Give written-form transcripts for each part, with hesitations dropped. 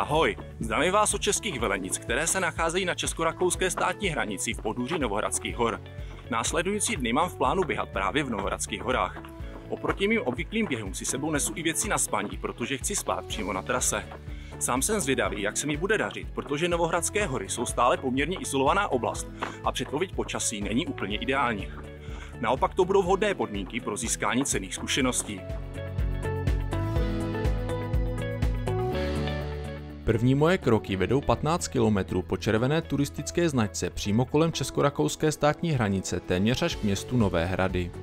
Ahoj, zdravím vás od Českých Velenic, které se nacházejí na česko-rakouské státní hranici v podůří Novohradských hor. Následující dny mám v plánu běhat právě v Novohradských horách. Oproti mým obvyklým běhům si sebou nesu i věci na spaní, protože chci spát přímo na trase. Sám jsem zvědavý, jak se mi bude dařit, protože Novohradské hory jsou stále poměrně izolovaná oblast a předpověď počasí není úplně ideální. Naopak to budou vhodné podmínky pro získání cenných zkušeností. První moje kroky vedou 15 km po červené turistické značce přímo kolem česko-rakouské státní hranice téměř až k městu Nové Hrady.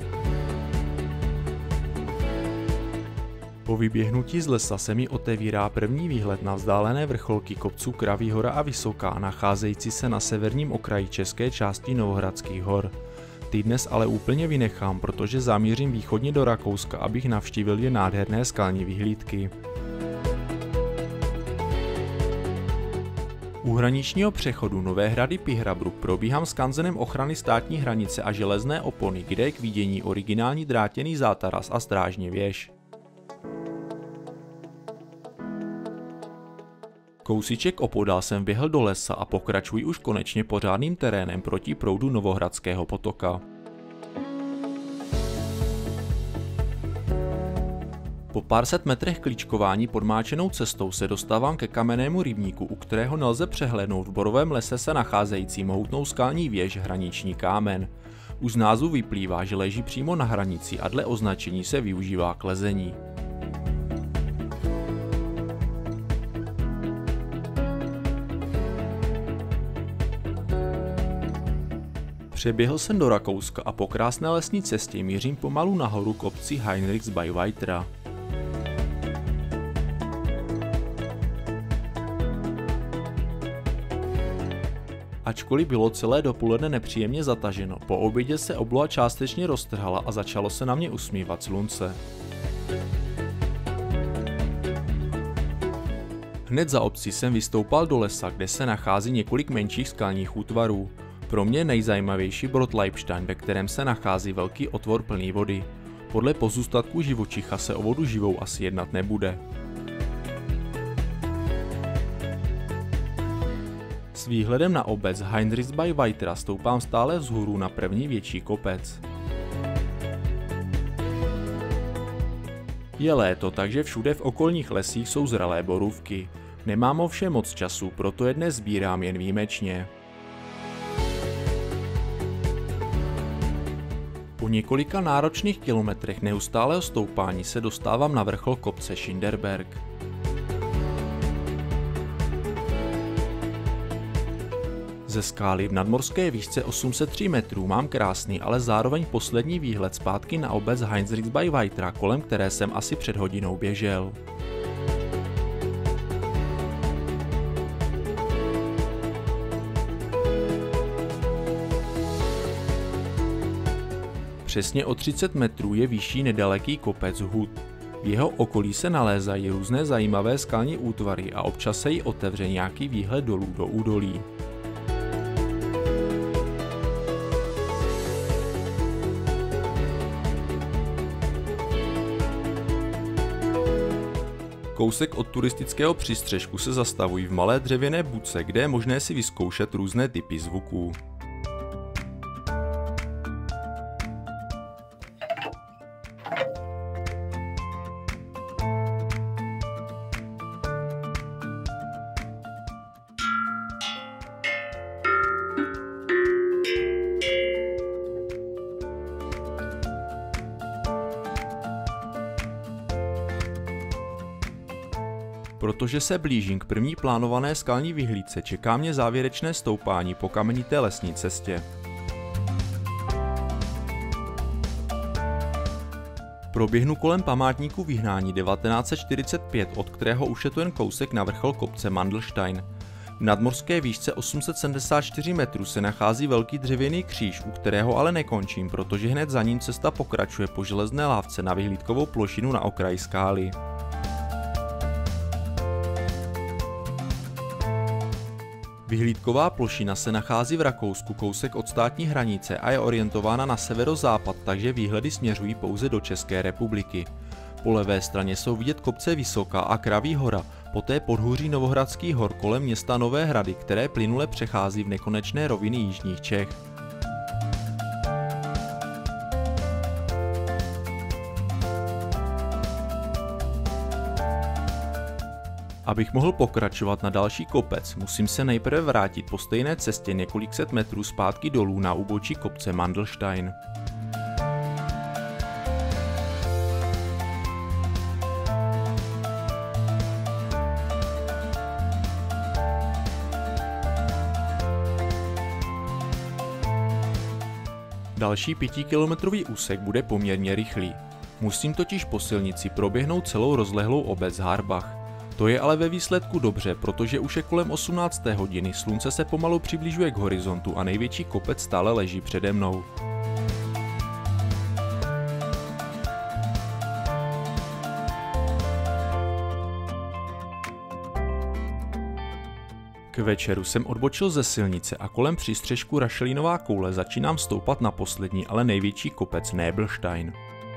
Po vyběhnutí z lesa se mi otevírá první výhled na vzdálené vrcholky kopců Kraví hora a Vysoká, nacházející se na severním okraji české části Novohradských hor. Ty dnes ale úplně vynechám, protože zamířím východně do Rakouska, abych navštívil je nádherné skalní vyhlídky. U hraničního přechodu Nové Hrady Pihrabruck probíhám skanzenem ochrany státní hranice a železné opony, kde je k vidění originální drátěný zátaras a strážní věž. Kousíček opodál jsem běhl do lesa a pokračuji už konečně pořádným terénem proti proudu Novohradského potoka. Po pár set metrech klíčkování podmáčenou cestou se dostávám ke kamennému rybníku, u kterého nelze přehlédnout v borovém lese se nacházející mohutnou skalní věž Hraniční kámen. Už z názvu vyplývá, že leží přímo na hranici a dle označení se využívá k lezení. Přeběhl jsem do Rakouska a po krásné lesní cestě mířím pomalu nahoru k obci Heinrichs bei Weitra. Ačkoliv bylo celé dopoledne nepříjemně zataženo, po obědě se obloha částečně roztrhala a začalo se na mě usmívat slunce. Hned za obcí jsem vystoupal do lesa, kde se nachází několik menších skalních útvarů. Pro mě nejzajímavější Brod Leibstein, ve kterém se nachází velký otvor plný vody. Podle pozůstatků živočicha se o vodu živou asi jednat nebude. S výhledem na obec Heinrichs bei Weitra stoupám stále vzhůru na první větší kopec. Je léto, takže všude v okolních lesích jsou zralé borůvky. Nemám ovšem moc času, proto je dnes sbírám jen výjimečně. Po několika náročných kilometrech neustálého stoupání se dostávám na vrchol kopce Schinderberg. Ze skály v nadmořské výšce 803 metrů mám krásný, ale zároveň poslední výhled zpátky na obec Heinrichs bei Weitra, kolem které jsem asi před hodinou běžel. Přesně o 30 metrů je vyšší nedaleký kopec Hut. V jeho okolí se nalézají různé zajímavé skalní útvary a občas se jí otevře nějaký výhled dolů do údolí. Kousek od turistického přístřešku se zastavují v malé dřevěné budce, kde je možné si vyzkoušet různé typy zvuků. Protože se blížím k první plánované skalní vyhlídce, čeká mě závěrečné stoupání po kamenité lesní cestě. Proběhnu kolem památníku vyhnání 1945, od kterého už je to jen kousek na vrchol kopce Mandelstein. V nadmořské výšce 874 metrů se nachází velký dřevěný kříž, u kterého ale nekončím, protože hned za ním cesta pokračuje po železné lávce na vyhlídkovou plošinu na okraji skály. Vyhlídková plošina se nachází v Rakousku kousek od státní hranice a je orientována na severozápad, takže výhledy směřují pouze do České republiky. Po levé straně jsou vidět kopce Vysoká a Kraví hora, poté podhůří Novohradských hor kolem města Nové Hrady, které plynule přechází v nekonečné roviny jižních Čech. Abych mohl pokračovat na další kopec, musím se nejprve vrátit po stejné cestě několik set metrů zpátky dolů na úbočí kopce Mandelstein. Další 5kilometrový úsek bude poměrně rychlý. Musím totiž po silnici proběhnout celou rozlehlou obec Harbach. To je ale ve výsledku dobře, protože už je kolem 18. hodiny, slunce se pomalu přibližuje k horizontu a největší kopec stále leží přede mnou. K večeru jsem odbočil ze silnice a kolem přístřešku Rašelinová koule začínám stoupat na poslední, ale největší kopec Nebelstein.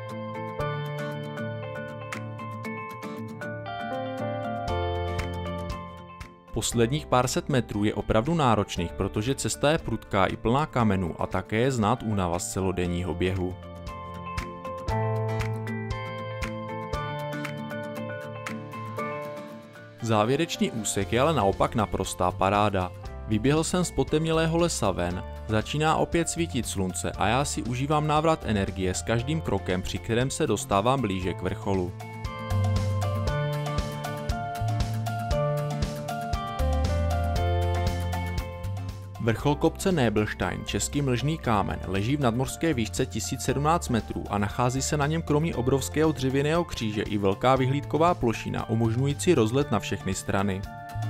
Posledních pár set metrů je opravdu náročných, protože cesta je prudká i plná kamenů a také je znát únava z celodenního běhu. Závěrečný úsek je ale naopak naprostá paráda. Vyběhl jsem z potemnělého lesa ven, začíná opět svítit slunce a já si užívám návrat energie s každým krokem, při kterém se dostávám blíže k vrcholu. Vrchol kopce Nebelstein, český mlžný kámen, leží v nadmořské výšce 1017 metrů a nachází se na něm kromě obrovského dřevěného kříže i velká vyhlídková plošina umožňující rozhled na všechny strany.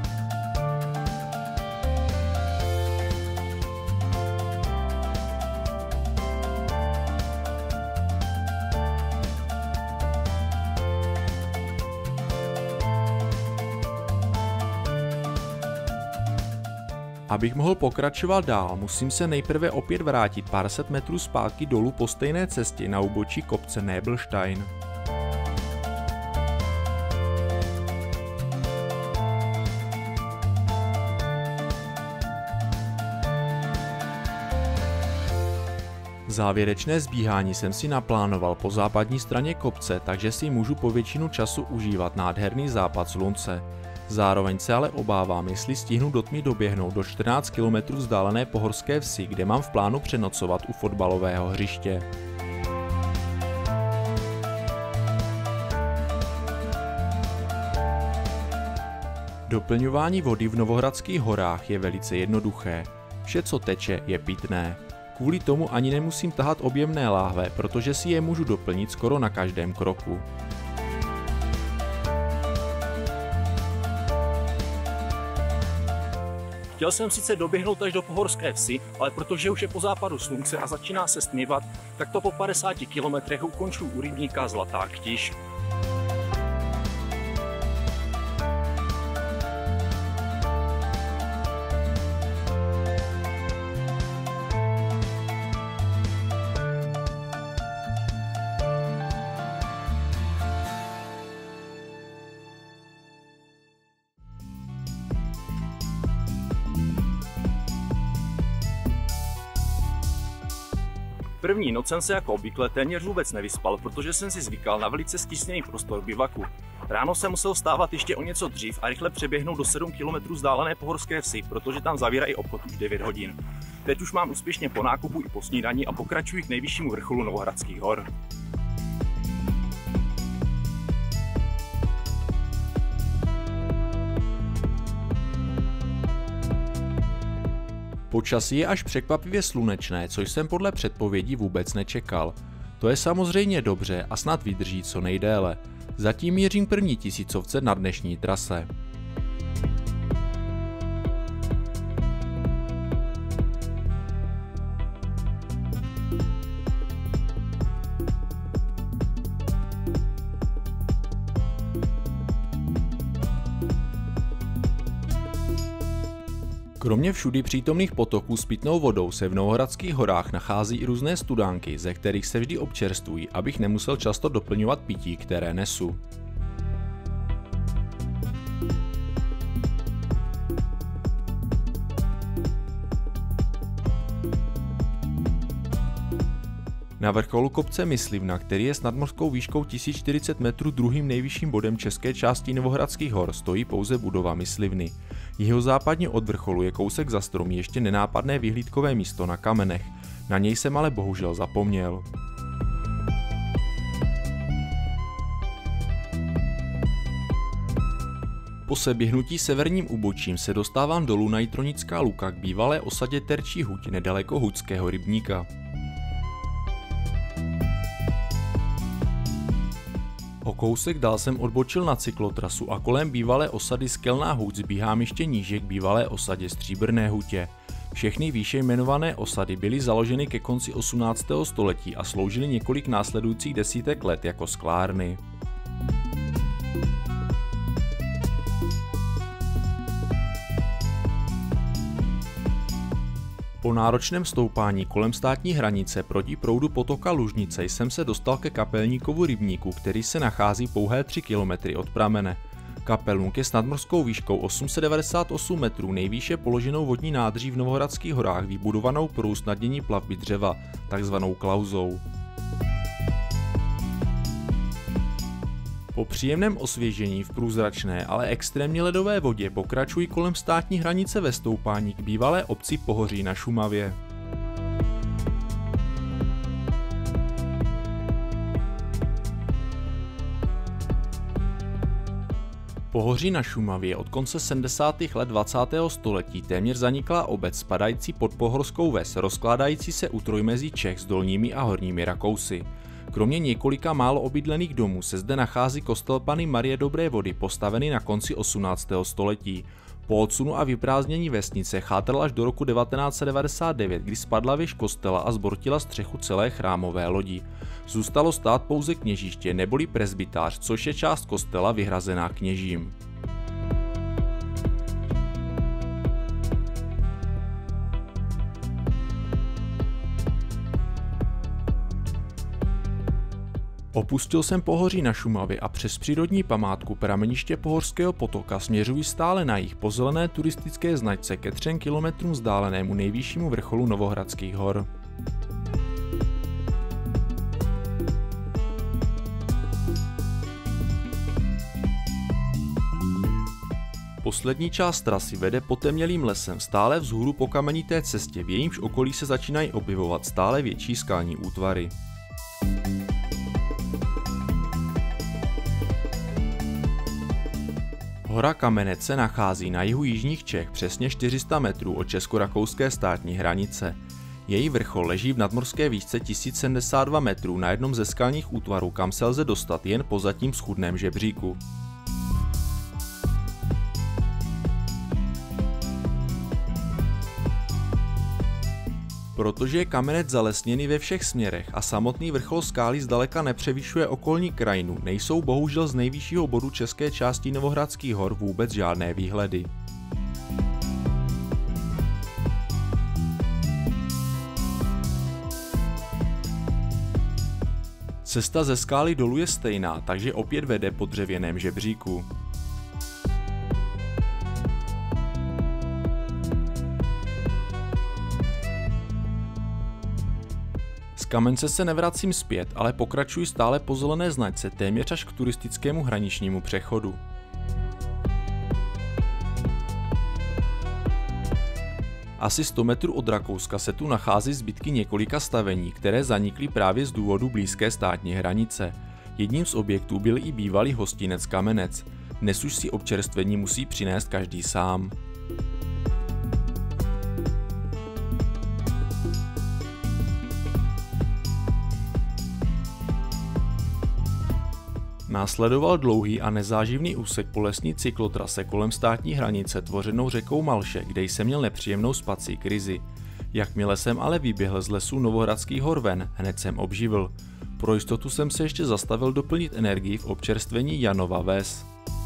Abych mohl pokračovat dál, musím se nejprve opět vrátit pár set metrů zpátky dolů po stejné cestě na úbočí kopce Nebelstein. Závěrečné zbíhání jsem si naplánoval po západní straně kopce, takže si můžu po většinu času užívat nádherný západ slunce. Zároveň se ale obávám, jestli stihnu do tmy doběhnout do 14 km vzdálené pohorské vsi, kde mám v plánu přenocovat u fotbalového hřiště. Doplňování vody v Novohradských horách je velice jednoduché. Vše, co teče, je pitné. Kvůli tomu ani nemusím tahat objemné láhve, protože si je můžu doplnit skoro na každém kroku. Chtěl jsem sice doběhnout až do pohorské vsi, ale protože už je po západu slunce a začíná se stměvat, tak to po 50 kilometrech ukončuji u rybníka Zlatá Ktiž. První noc jsem se jako obvykle téměř vůbec nevyspal, protože jsem si zvykal na velice stísněný prostor bivaku. Ráno jsem musel vstávat ještě o něco dřív a rychle přeběhnout do 7 km vzdálené pohorské vsi, protože tam zavírají obchod už 9 hodin. Teď už mám úspěšně po nákupu i po snídani a pokračuji k nejvyššímu vrcholu Novohradských hor. Počasí je až překvapivě slunečné, což jsem podle předpovědí vůbec nečekal. To je samozřejmě dobře a snad vydrží co nejdéle. Zatím mířím první tisícovce na dnešní trase. Kromě všudy přítomných potoků s pitnou vodou se v Novohradských horách nachází i různé studánky, ze kterých se vždy občerstvují, abych nemusel často doplňovat pití, které nesu. Na vrcholu kopce Myslivna, který je s nadmořskou výškou 1040 metrů druhým nejvyšším bodem české části Novohradských hor, stojí pouze budova Myslivny. Jihozápadně od vrcholu je kousek za stromy ještě nenápadné vyhlídkové místo na kamenech. Na něj jsem ale bohužel zapomněl. Po seběhnutí severním úbočím se dostávám dolů na Jitronická luka k bývalé osadě Terčí huť nedaleko Huťského rybníka. O kousek dál jsem odbočil na cyklotrasu a kolem bývalé osady Skelná huť zbíhám ještě níže k bývalé osadě Stříbrné hutě. Všechny výše jmenované osady byly založeny ke konci 18. století a sloužily několik následujících desítek let jako sklárny. Po náročném stoupání kolem státní hranice proti proudu potoka Lužnice jsem se dostal ke Kapelníkovu rybníku, který se nachází pouhé 3 km od pramene. Kapelník je s nadmořskou výškou 898 metrů nejvýše položenou vodní nádrží v Novohradských horách vybudovanou pro usnadnění plavby dřeva, takzvanou klauzou. Po příjemném osvěžení v průzračné, ale extrémně ledové vodě pokračují kolem státní hranice ve stoupání k bývalé obci Pohoří na Šumavě. Pohoří na Šumavě od konce 70. let 20. století téměř zaniklá obec spadající pod Pohorskou ves, rozkládající se u trojmezí Čech s dolními a horními Rakousy. Kromě několika málo obydlených domů se zde nachází kostel Panny Marie Dobré vody, postavený na konci 18. století. Po odsunu a vyprázdnění vesnice chátral až do roku 1999, kdy spadla věž kostela a zbortila střechu celé chrámové lodi. Zůstalo stát pouze kněžiště neboli presbytář, což je část kostela vyhrazená kněžím. Opustil jsem Pohoří na Šumavě a přes přírodní památku prameniště Pohorského potoka směřuji stále na jih po zelené turistické značce ke 3 kilometrům vzdálenému nejvyššímu vrcholu Novohradských hor. Poslední část trasy vede potemnělým lesem stále vzhůru po kamenité cestě, v jejímž okolí se začínají objevovat stále větší skalní útvary. Hora Kamenec se nachází na jihu jižních Čech přesně 400 metrů od česko-rakouské státní hranice. Její vrchol leží v nadmořské výšce 1072 metrů na jednom ze skalních útvarů, kam se lze dostat jen po zatím schudném žebříku. Protože je Kamenec zalesněný ve všech směrech a samotný vrchol skály zdaleka nepřevyšuje okolní krajinu, nejsou bohužel z nejvyššího bodu české části Novohradských hor vůbec žádné výhledy. Cesta ze skály dolů je stejná, takže opět vede po dřevěném žebříku. Z Kamence se nevracím zpět, ale pokračuji stále po zelené značce téměř až k turistickému hraničnímu přechodu. Asi 100 metrů od Rakouska se tu nachází zbytky několika stavení, které zanikly právě z důvodu blízké státní hranice. Jedním z objektů byl i bývalý hostinec Kamenec. Dnes už si občerstvení musí přinést každý sám. Následoval dlouhý a nezáživný úsek po lesní cyklotrase kolem státní hranice tvořenou řekou Malše, kde jsem měl nepříjemnou spací krizi. Jakmile jsem ale vyběhl z lesů Novohradských hor ven, hned jsem obživl. Pro jistotu jsem se ještě zastavil doplnit energii v občerstvení Janova Ves.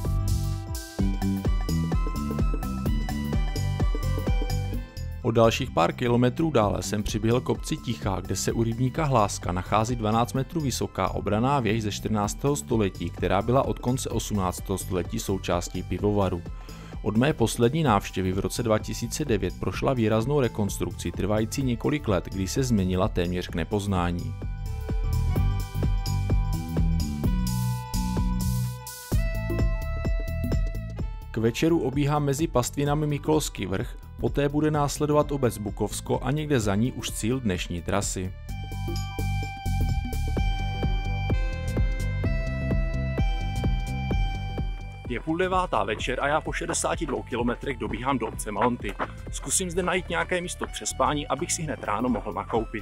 O dalších pár kilometrů dále jsem přiběhl k obci Tichá, kde se u rybníka Hláska nachází 12 metrů vysoká obranná věž ze 14. století, která byla od konce 18. století součástí pivovaru. Od mé poslední návštěvy v roce 2009 prošla výraznou rekonstrukcí trvající několik let, kdy se změnila téměř k nepoznání. K večeru obíhám mezi pastvinami Mikolovský vrch, poté bude následovat obec Bukovsko a někde za ní už cíl dnešní trasy. Je 8:30 večer a já po 62 kilometrech dobíhám do obce Malonty. Zkusím zde najít nějaké místo k přespání, abych si hned ráno mohl nakoupit.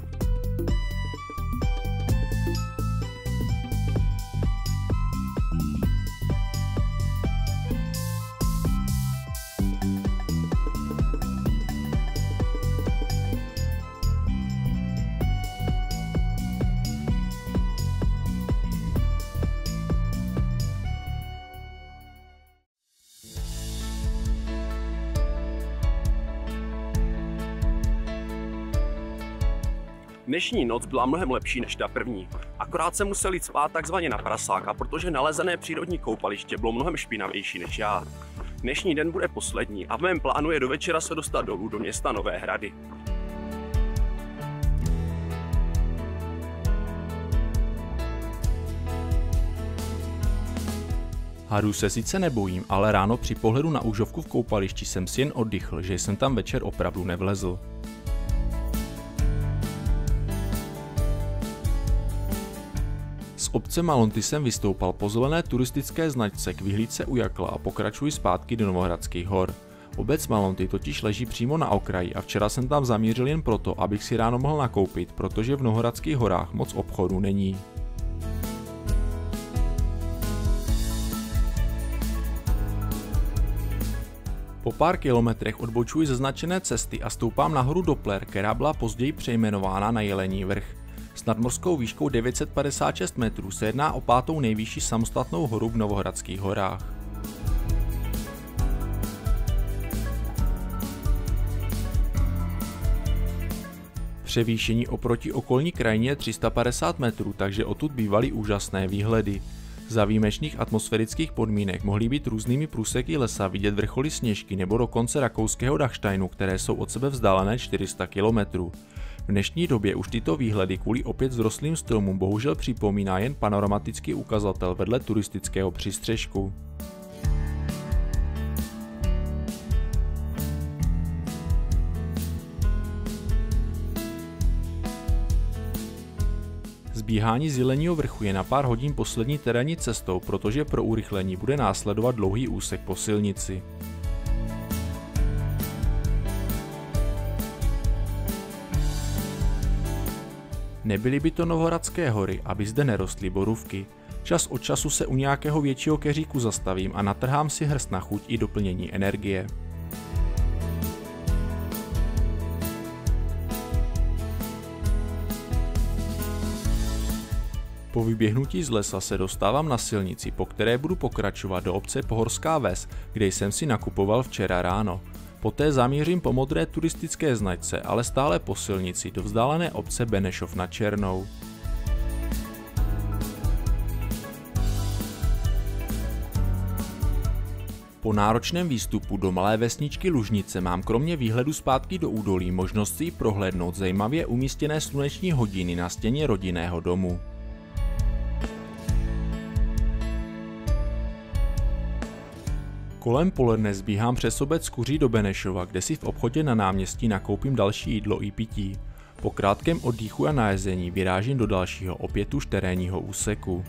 Dnešní noc byla mnohem lepší než ta první. Akorát jsem musel jít spát takzvaně na prasáka, protože nalezené přírodní koupaliště bylo mnohem špinavější než já. Dnešní den bude poslední a v mém plánu je do večera se dostat dolů do města Nové Hrady. Hadů se sice nebojím, ale ráno při pohledu na úžovku v koupališti jsem si jen oddychl, že jsem tam večer opravdu nevlezl. Z obce Malonty jsem vystoupal po zelené turistické značce k vyhlídce u Jakla a pokračuji zpátky do Novohradských hor. Obec Malonty totiž leží přímo na okraji a včera jsem tam zamířil jen proto, abych si ráno mohl nakoupit, protože v Novohradských horách moc obchodu není. Po pár kilometrech odbočuji ze značené cesty a stoupám nahoru Doppler, která byla později přejmenována na Jelení vrch. S nadmořskou výškou 956 metrů se jedná o 5. nejvyšší samostatnou horu v Novohradských horách. Převýšení oproti okolní krajině je 350 metrů, takže odtud bývaly úžasné výhledy. Za výjimečných atmosférických podmínek mohly být různými průseky lesa vidět vrcholy Sněžky nebo dokonce rakouského Dachsteinu, které jsou od sebe vzdálené 400 km. V dnešní době už tyto výhledy kvůli opět vzrostlým stromům bohužel připomíná jen panoramatický ukazatel vedle turistického přístřešku. Zbíhání z Jeleního vrchu je na pár hodin poslední terénní cestou, protože pro urychlení bude následovat dlouhý úsek po silnici. Nebyly by to Novohradské hory, aby zde nerostly borůvky. Čas od času se u nějakého většího keříku zastavím a natrhám si hrst na chuť i doplnění energie. Po vyběhnutí z lesa se dostávám na silnici, po které budu pokračovat do obce Pohorská Ves, kde jsem si nakupoval včera ráno. Poté zamířím po modré turistické značce, ale stále po silnici do vzdálené obce Benešov nad Černou. Po náročném výstupu do malé vesničky Lužnice mám kromě výhledu zpátky do údolí možnost si prohlédnout zajímavě umístěné sluneční hodiny na stěně rodinného domu. Kolem poledne zbíhám přes obec Kuří do Benešova, kde si v obchodě na náměstí nakoupím další jídlo i pití. Po krátkém oddýchu a najezení vyrážím do dalšího, opět už terénního úseku.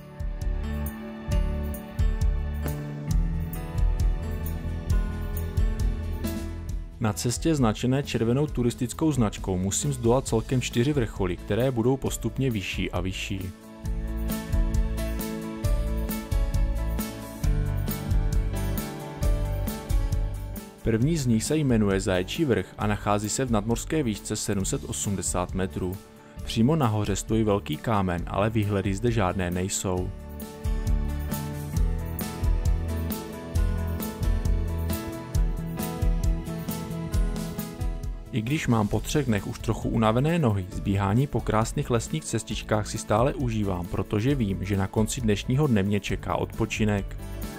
Na cestě značené červenou turistickou značkou musím zdolat celkem 4 vrcholy, které budou postupně vyšší a vyšší. První z nich se jmenuje Zaječí vrch a nachází se v nadmořské výšce 780 metrů. Přímo nahoře stojí velký kámen, ale výhledy zde žádné nejsou. I když mám po 3 dnech už trochu unavené nohy, zbíhání po krásných lesních cestičkách si stále užívám, protože vím, že na konci dnešního dne mě čeká odpočinek.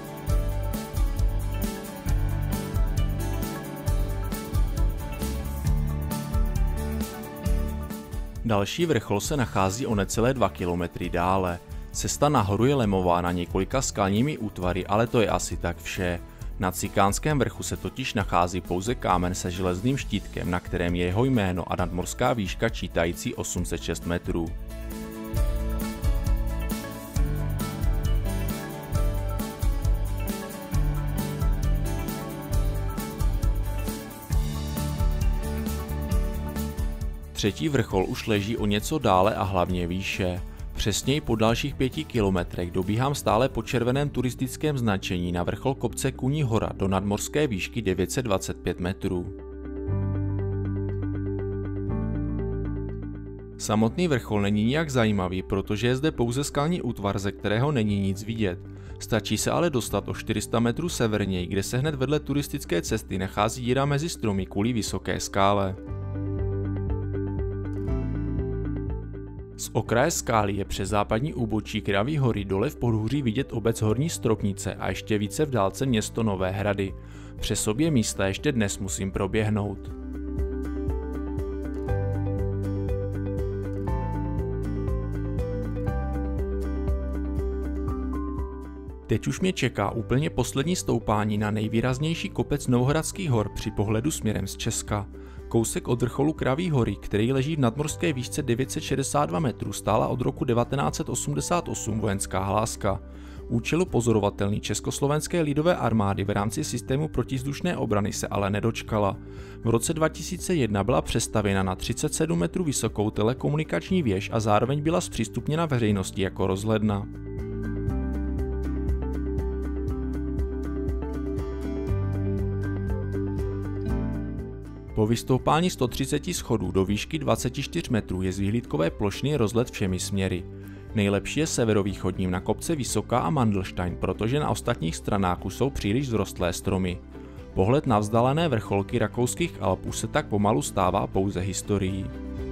Další vrchol se nachází o necelé 2 kilometry dále. Cesta nahoru je lemována několika skalními útvary, ale to je asi tak vše. Na Cikánském vrchu se totiž nachází pouze kámen se železným štítkem, na kterém je jeho jméno a nadmořská výška čítající 806 metrů. Třetí vrchol už leží o něco dále a hlavně výše. Přesněji po dalších 5 kilometrech dobíhám stále po červeném turistickém značení na vrchol kopce Kuní hora do nadmořské výšky 925 metrů. Samotný vrchol není nijak zajímavý, protože je zde pouze skalní útvar, ze kterého není nic vidět. Stačí se ale dostat o 400 metrů severněji, kde se hned vedle turistické cesty nachází díra mezi stromy kvůli vysoké skále. Z okraje skály je přes západní úbočí Kraví hory dole v podhůří vidět obec Horní Stropnice a ještě více v dálce město Nové Hrady. Přes obě místa ještě dnes musím proběhnout. Teď už mě čeká úplně poslední stoupání na nejvýraznější kopec Novohradských hor při pohledu směrem z Česka. Kousek od vrcholu Kraví hory, který leží v nadmořské výšce 962 metrů, stála od roku 1988 vojenská hláska. Účelu pozorovatelný Československé lidové armády v rámci systému protivzdušné obrany se ale nedočkala. V roce 2001 byla přestavěna na 37 metrů vysokou telekomunikační věž a zároveň byla zpřístupněna veřejnosti jako rozhledna. Po vystoupání 130 schodů do výšky 24 metrů je z vyhlídkové plošiny rozhled všemi směry. Nejlepší je severovýchodním na kopce Vysoká a Mandelstein, protože na ostatních stranách už jsou příliš vzrostlé stromy. Pohled na vzdálené vrcholky rakouských Alp už se tak pomalu stává pouze historií.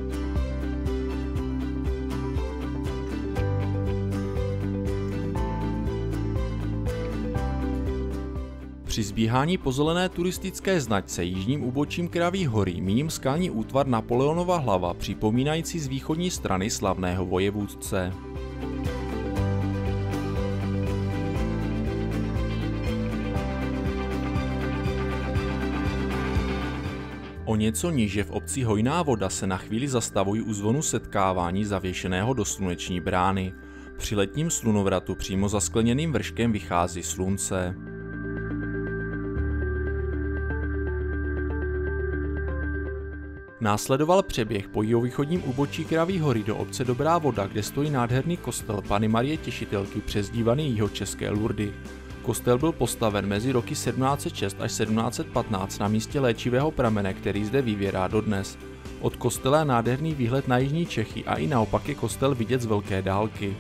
Při zbíhání po zelené turistické značce jižním úbočím Kraví hory míjím skalní útvar Napoleonova hlava, připomínající z východní strany slavného vojevůdce. O něco níže v obci Hojná voda se na chvíli zastavují u zvonu setkávání zavěšeného do sluneční brány. Při letním slunovratu přímo za skleněným vrškem vychází slunce. Následoval přeběh po jihovýchodním úbočí Kraví hory do obce Dobrá voda, kde stojí nádherný kostel Panny Marie Těšitelky přezdívaný Jihočeské Lurdy. Kostel byl postaven mezi roky 1706 až 1715 na místě léčivého pramene, který zde vyvěrá dodnes. Od kostela je nádherný výhled na jižní Čechy a i naopak je kostel vidět z velké dálky.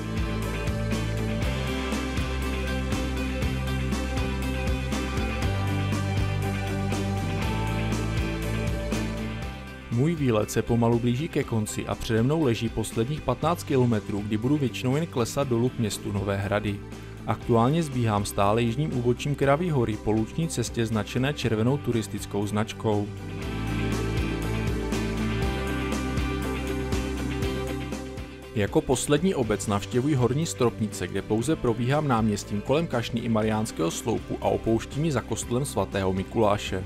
Můj výlet se pomalu blíží ke konci a přede mnou leží posledních 15 kilometrů, kdy budu většinou jen klesat dolů k městu Nové Hrady. Aktuálně zbíhám stále jižním úbočím Kraví hory po luční cestě značené červenou turistickou značkou. Jako poslední obec navštěvuji Horní Stropnice, kde pouze probíhám náměstím kolem kašny i Mariánského sloupu a opouštím ji za kostelem svatého Mikuláše.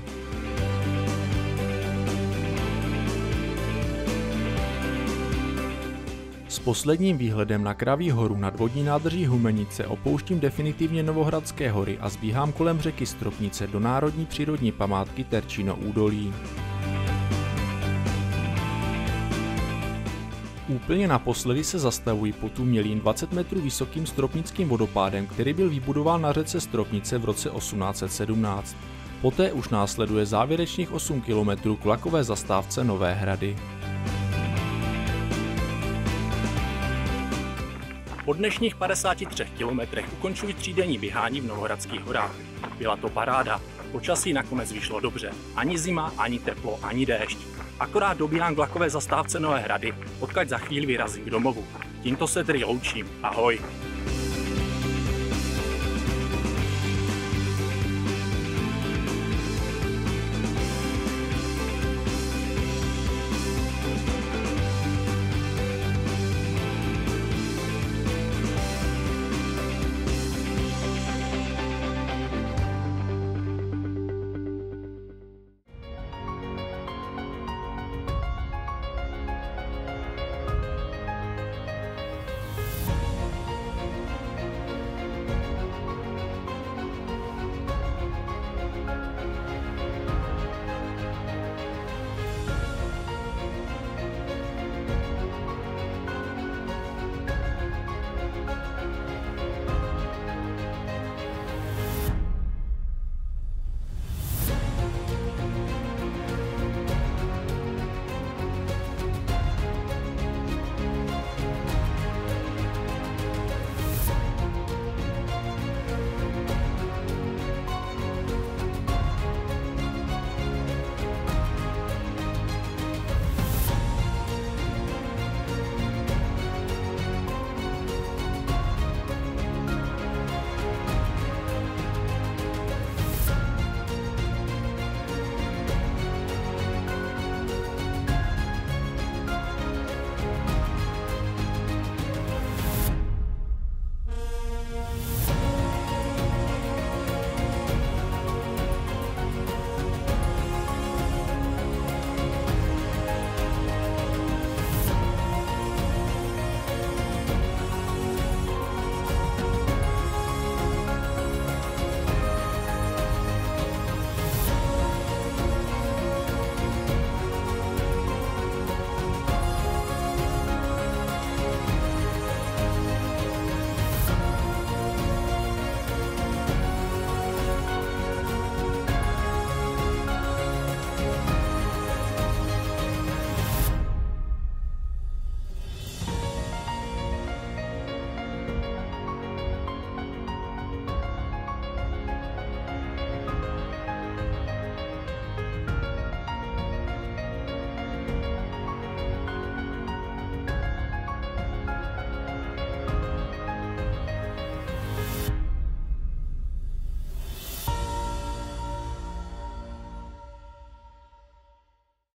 S posledním výhledem na Kraví horu nad vodní nádrží Humenice opouštím definitivně Novohradské hory a zbíhám kolem řeky Stropnice do národní přírodní památky Terčino údolí. Úplně naposledy se zastavují pod umělým 20 metrů vysokým stropnickým vodopádem, který byl vybudován na řece Stropnice v roce 1817. Poté už následuje závěrečných 8 km k vlakové zastávce Nové Hrady. Po dnešních 53 kilometrech ukončuji třídenní běhání v Novohradských horách. Byla to paráda, počasí nakonec vyšlo dobře. Ani zima, ani teplo, ani déšť. Akorát dobíhám k vlakové zastávce Nové Hrady, odkud za chvíli vyrazím k domovu. Tímto se tedy loučím. Ahoj!